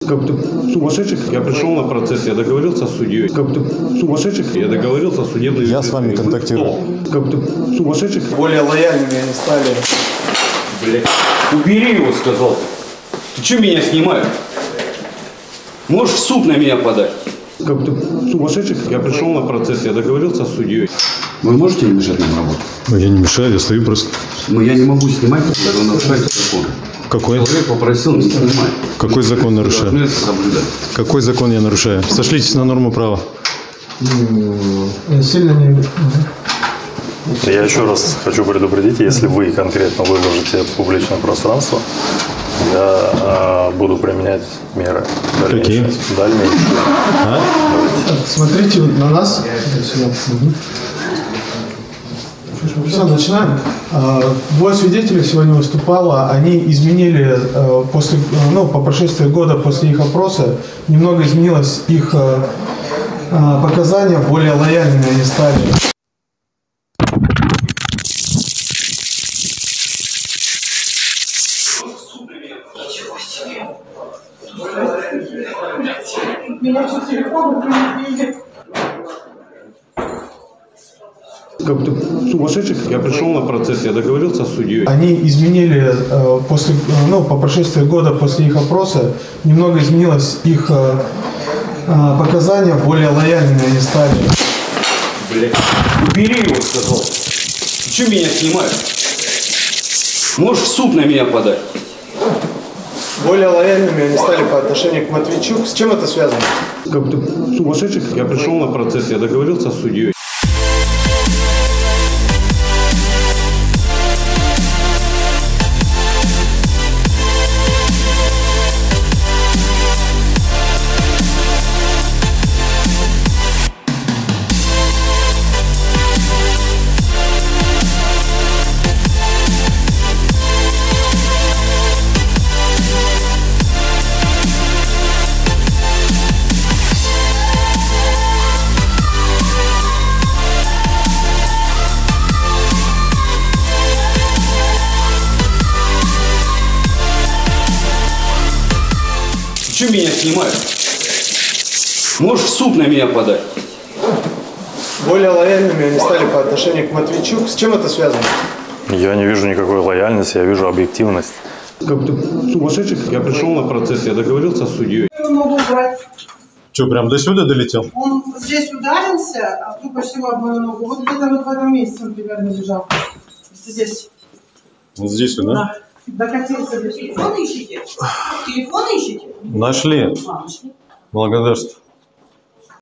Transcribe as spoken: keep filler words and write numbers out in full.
Как ты сумасшедший? Я пришел на процесс, я договорился с судьей. Как ты сумасшедший? Я договорился с судебной. Я с вами контактирую. Как ты сумасшедший? Более лояльными они стали. Блять. Убери его, сказал. Ты что меня снимаешь? Можешь в суд на меня подать. Как ты сумасшедший? Я пришел на процесс, я договорился с судьей. Вы можете не мешать нам работать? Я не мешаю, я стою просто. Ну я не могу снимать, потому что вы нарушаете закон. Какой? Человек попросил не снимать. Какой закон нарушаю? Какой закон я нарушаю? Сошлитесь на норму права. Сильно не... Я еще раз хочу предупредить, если вы конкретно выложите в публичное пространство, я э, буду применять меры. Какие? Дальнейшие. А? Смотрите на нас. Все, начинаем. Двое свидетелей сегодня выступало. Они изменили после, ну, по прошествии года после их опроса, немного изменилось их показания, более лояльными они стали. Меня через телефон приедет. Как ты сумасшедший? Я пришел на процесс, я договорился с судьей. Они изменили после, ну, по прошествии года после их опроса, немного изменилось их показания, более лояльными они стали. Блять. Убери его, сказал. Ты что меня снимаешь? Можешь в суд на меня подать. Более лояльными они стали по отношению к Матвейчук. С чем это связано? Как ты сумасшедший? Я пришел на процесс, я договорился с судьей. Ты что меня снимаешь? Можешь в суд на меня подать. Более лояльными они стали по отношению к Матвейчук. С чем это связано? Я не вижу никакой лояльности, я вижу объективность. Как ты сумасшедший? Я пришел на процесс, я договорился с судьей. Могу брать. Что, прям до сюда долетел? Он здесь ударился, а тут почти в одну ногу. Вот где-то вот в этом месте он примерно лежал. Здесь. Вот здесь, да? Да. Докатился. Телефон ищите? Телефон ищите? Нашли. А, нашли. Благодарствую.